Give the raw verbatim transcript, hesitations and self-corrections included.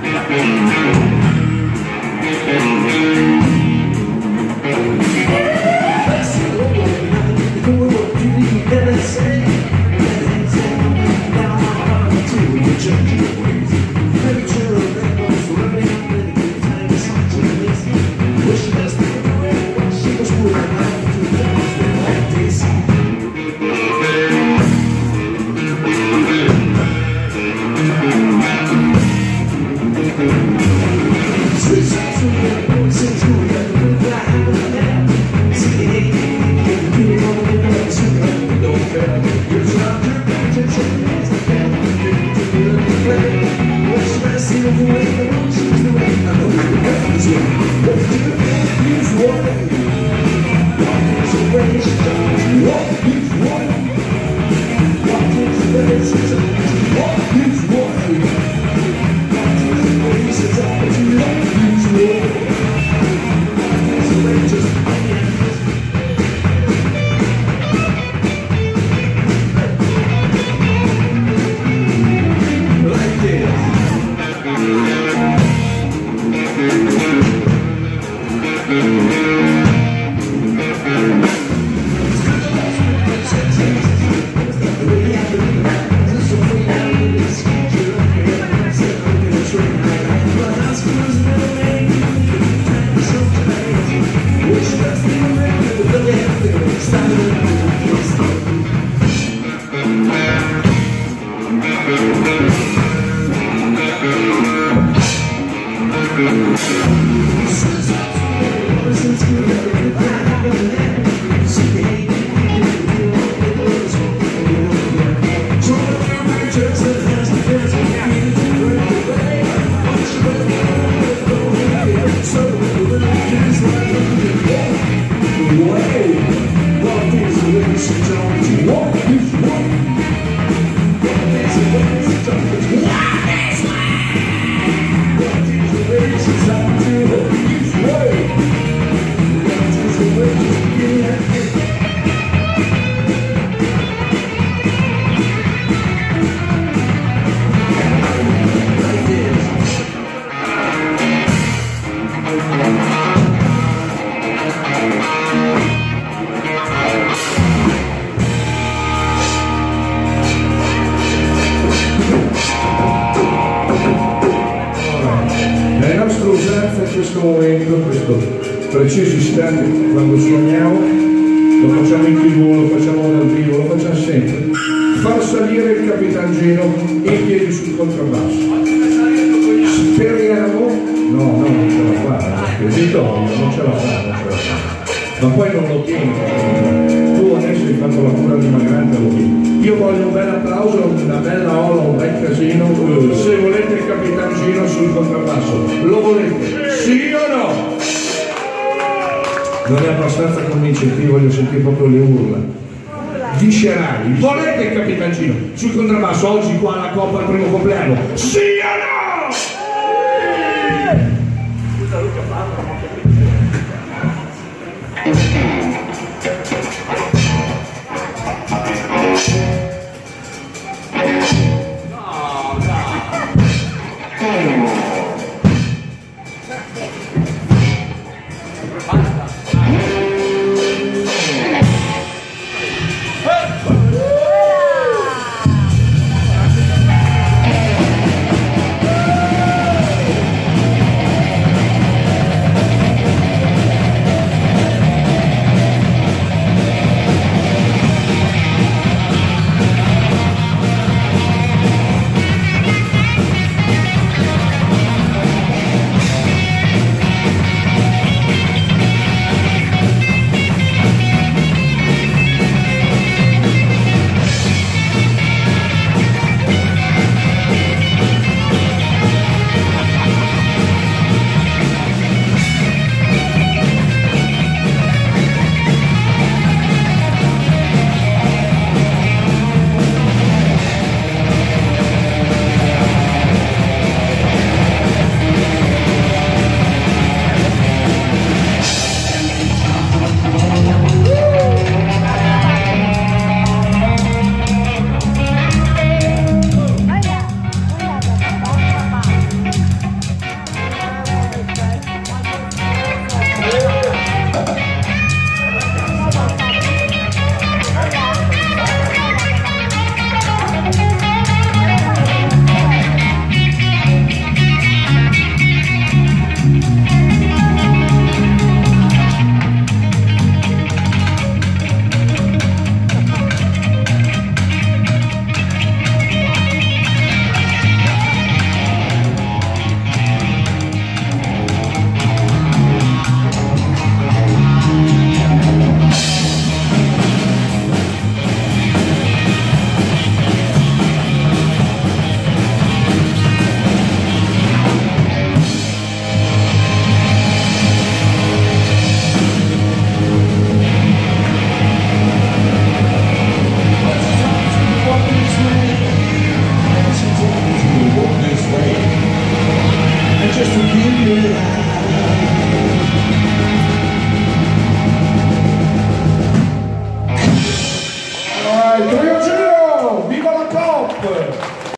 Preciso istante quando suoniamo, lo facciamo in tv, lo facciamo dal vivo, lo facciamo sempre, far salire il Capitangino in piedi sul contrabbasso. Speriamo, no, no, non ce la fa, Vittorio, non ce la fa, non ce la fa, ma poi non lo tieni, tu adesso hai fatto la cura dimagrante, lo tieni. Io voglio un bel applauso, una bella ola, un bel casino, se volete il Capitangino sul contrabbasso, lo volete, sì o no? Non è abbastanza convincente, io voglio sentire proprio le urla viscerali. Volete il Capitangino sul contrabbasso oggi qua alla Coppa al primo compleanno? Sì o no? Scusa Luca, parla. Grazie.